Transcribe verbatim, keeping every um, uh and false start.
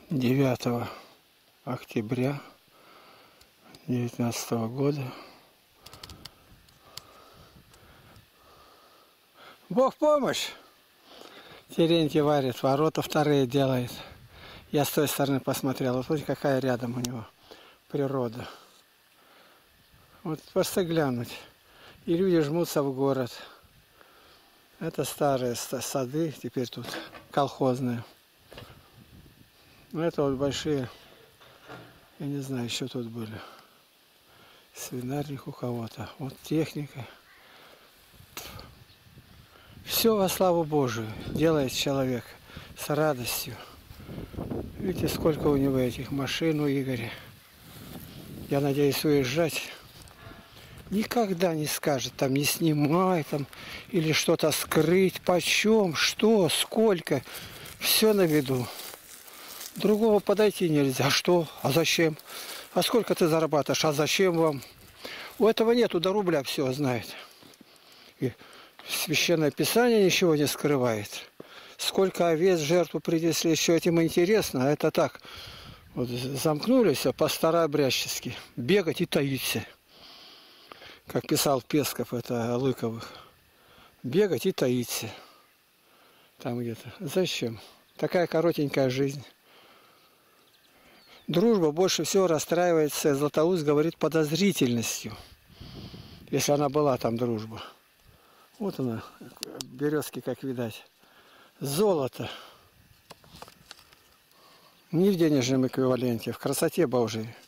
девятого октября девятнадцатого года. Бог помощь! Терентий варит, ворота вторые делает. Я с той стороны посмотрел. Вот смотрите, какая рядом у него природа. Вот просто глянуть. И люди жмутся в город. Это старые сады, теперь тут колхозные. Ну это вот большие, я не знаю, еще тут были. Свинарник у кого-то. Вот техника. Все во славу Божию делает человек с радостью. Видите, сколько у него этих машин у Игоря. Я надеюсь, уезжать никогда не скажет, там не снимай, там, или что-то скрыть, почем, что, сколько. Все на виду. Другого подойти нельзя. А что? А зачем? А сколько ты зарабатываешь? А зачем вам? У этого нету, до рубля все знает. И Священное Писание ничего не скрывает. Сколько овец жертву принесли, еще этим интересно. А это так, вот замкнулись по-старообрядчески. Бегать и таиться. Как писал Песков, это Лыковых. Бегать и таиться. Там где-то. Зачем? Такая коротенькая жизнь. Дружба больше всего расстраивается, Златоуст говорит, подозрительностью. Если она была там дружба. Вот она, березки, как видать. Золото. Не в денежном эквиваленте, в красоте Божией.